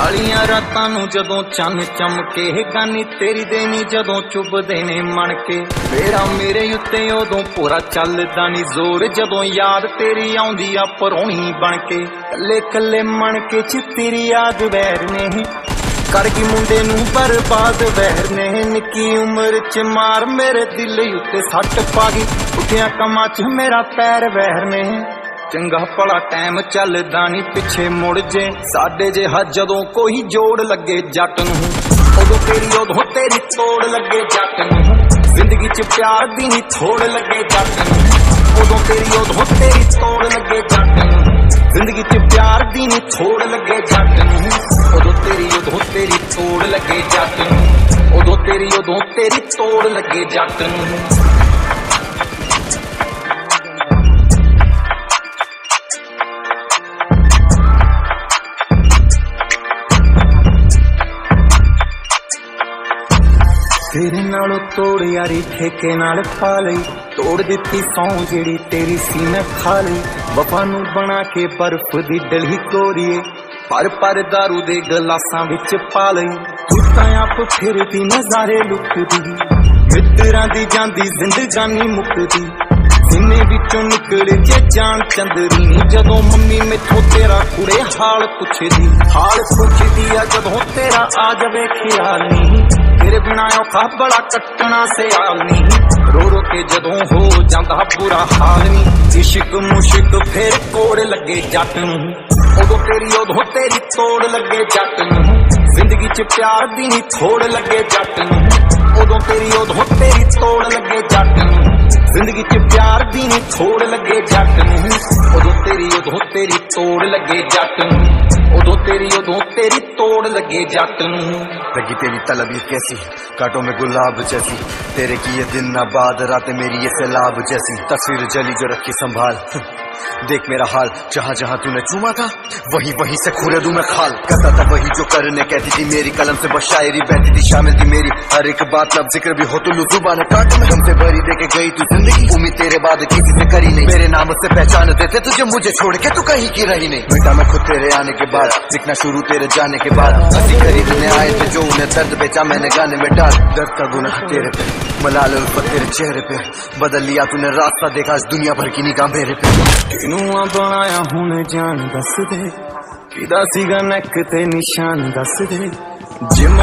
कालियां रातां नूं जदों चन्न चमके गानी तेरी देनी जदों चुभदे ने मन के मेरा मेरे उत्ते उदों पूरा चलदा नी जोर जदों याद तेरी आउंदी आ परौणी बन के कल्ले कल्ले मन के च तेरी याद वैर ने करगी मुंडे नूं बर्बाद वैर ने निक्की उम्र च मार मेरे दिल उत्ते सट पा गई उठिया कमां च मेरा पैर वैर ने चंगा भला टाइम चलदा नी पिछे मुड़ जे साडे जे जदों कोई जोड़ लगे जट नूं उदों तेरी तोड़ लगे जट नूं जिंदगी च प्यार दी नी थोड़ लगे जट नूं उदों तेरी तोड़ लगे जट नूं जिंदगी च प्यार दी नी थोड़ लगे जट नूं उदों तेरी तोड़ लगे जट नूं उदों तेरी तोड़ लगे जट नूं। तेरे नालों तोड़ यारी ठेके नाल पा लई तोड़ दिती सौ जेड़ी तेरी सीने खा लई वफा नूं बना के बर्फ दी डली कोरीए पर दारू दे गलासां विच पा लई तू तां आप फिरदी नज़ारे लुकदी मित्रां दी जांदी जिंदगानी मुकदी सीने विचों निकल के जान चंदरी जदों मम्मी मैथों तेरा कुड़े हाल पुछदी आ जदों तेरा आ जावे ख्याल नी तेरे बिना औखा बड़ा कटना सियाल नी रो रो के जदों हो जांदा बुरा हाल नी इश्क मुश्क फिर कोड़ लगे जट नूं उदों तेरी तोड़ लगे जट नूं जिंदगी च प्यार दी नी थोड़ लगे जट नूं उदों तेरी तोड़ लगे जट नूं जिंदगी च प्यार दी नी थोड़ लगे जट नूं उदों तेरी तोड़ लगे जट नूं उदों तेरी तोड़ लगे जट नूं। लगी तेरी तलब ये कैसी कांटों में गुलाब जैसी तेरे की ये दिन ना बाद रातें मेरी ये सैलाब जैसी तस्वीर जली जो रखी संभाल देख मेरा हाल जहाँ जहाँ तूने चूमा था वहीं वहीं से खुरे दूं मैं खाल करता था वही जो करने कहती थी मेरी कलम से बस शायरी बहती थी शामिल थी मेरी हर एक बात अब जिक्र भी हो तो जुबान काट में हमसे भरी दे के गई तू जिंदगी उम्मीद तेरे बाद किसी से करी नहीं मेरे नाम से पहचान देते तुझे मुझे छोड़ के तू कहीं की रही नहीं बेटा मैं खुद तेरे आने के बाद दिखना शुरू तेरे जाने के बाद हंसी खरीदने आए थे जो उन्हें दर्द बेचा मैंने गाने में डाल दर्द का गुनाह तेरे पे मलाल उल्फत तेरे चेहरे पे बदल लिया तूने रास्ता देखा आज दुनिया भर की निगाह मेरे पे किनूं बनाया हुण जान दस दे किदा सीगा नैक ते निशान दस दे जिम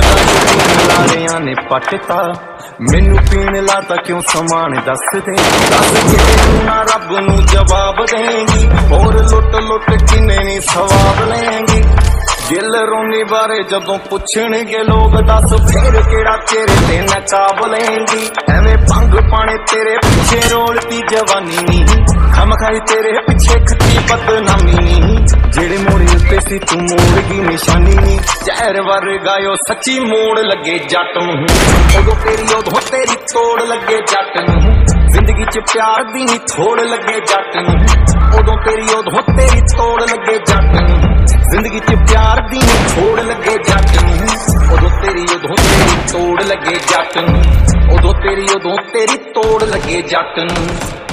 लारियां ने पटता मैनू पीण लाता क्यों समान दस दे दस के ना रब नू जवाब देंगी और लुट लुट किन्ने नी सवाब लेंगी दिल रोनी बारे जदों पुछणगे लोग दस फिर केड़ा तेरे ते नकाब लेंगी एवें भंग पाने तेरे पीछे रोलती जवानी नी खम खाई तेरे पीछे खती बदनामी नी जेड़े मोड़े उत्ते सी तू मोड़ की निशानी नी जहर वर गायो सच्ची मोड़ लगे जट नूं उदों तेरी तोड़ लगे जट नूं जिंदगी च प्यार दी नी थोड़ लगे जट नूं उदों तेरी तोड़ लगे जट नूं जिंदगी च प्यार दी नी थोड़ लगे जट नूं उदों तेरी तोड़ लगे जट नूं उदों तेरी तोड़ लगे जट नूं।